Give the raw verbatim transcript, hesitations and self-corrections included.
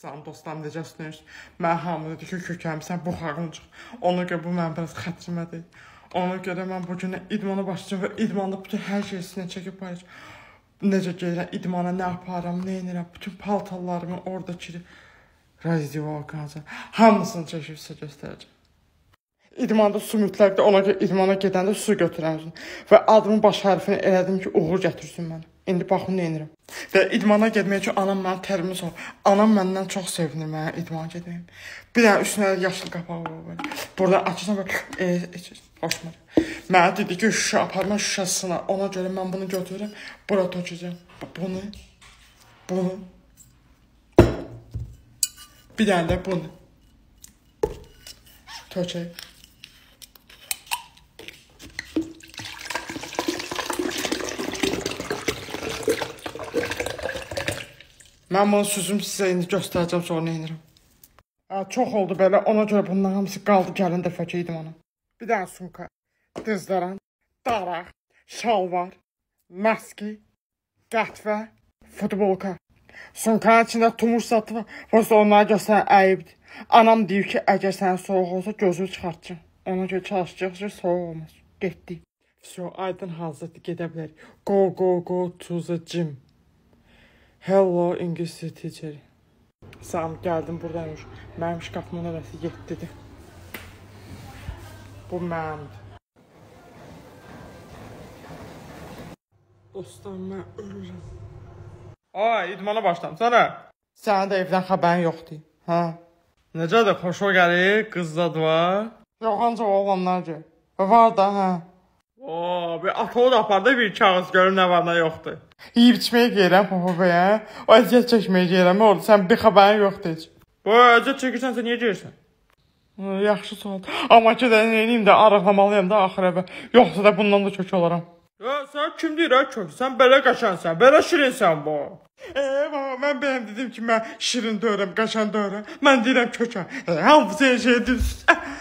Sən dostlarım necəsiniz? Mən hamıda ki, kökəmsən, buxarın çıx. Ona görə bu mən biraz xətrimə deyil. Ona görə mən bugün idmana başlayacağım və idmanda bütün hər şeysinə çəkib paylaşacağım. Necə gəlirəm, idmana nə yaparam, nə edirəm, bütün paltarlarımı oradakı razdivalkanca hamısını çəkib sizə göstərəcəm. İdmanda su mütləqdir, ona görə idmana gedəndə su götürərəm. Və adımın baş hərfini elədim ki, uğur gətirsin mənə. İndi baxın, nə edirəm. Və idmana getmək üçün anam mənə tərimi sor. Anam məndən çox sevinir mənə idmana getməyim. Bir dənə üstünə yaşlı qapağı var böyle. Burada açırsan böyle, e, hoşuma. Mənə dedi ki, şüşə aparma şüşəsina. Ona görə mən bunu götürürəm, bura tökəcəm. Bunu, bunu. Bir dənə də bunu. Tökək. Mən bunu süzüm sizə indi göstərəcəm, sonra nə edirəm. Çox oldu belə, ona görə bunların hamısı qaldı gəlin dəfə ki idim ona. Bir dənə sumka, dizləran, daraq, şalvar, maski, qətvə, futbolka. Sumkanın içində tumur satı var, prosta onlara göstərən əyibdir. Anam deyir ki, əgər sənin soğuk olsa gözünü çıxartacaq. Ona görə çalışacaq ki, soğuk olmaz. Getdik. Всё, aydın hazırdır, gedə bilərik. Go, go, go to the gym. Hello, English teacher. Sağım, gəldim buradaymış. Mənim şkafımın nömrəsi yeddidir. Bu mənimdir. Dostlar, mən ölürüm. Ay, idmana başlam, sənə. Sənin də evdən xəbərin yoxdur. Hə? Necədir, xoşuma gəlir, qızlar var. Yox, ancaq oğlanlar gəlir. Var da, hə. Oo, bir atolu da apardı, bir kağız görüm nə var, nə yoxdur. Yiyib içməyə gəlirəm, papa bəyə. O əziyyət çəkməyə gəlirəm, orada sən bir xəbərin yoxdur heç. Bu, əziyyət çəkirsənsə niyə gəlirsən? Yaxşı sual. Amma ki, də neyiniyim də, arıqlamalıyım da axır əvə. Yoxsa da bundan da kök olaram. Ya, sən kim deyir, hə kök? Sən belə qaşansən, belə şirinsən bu. Eee, baba, mən bəyəm dedim ki, mən şirin döyürəm, qaşan döyürəm. Mən deyirəm kökəm. Hamısı şey deyir.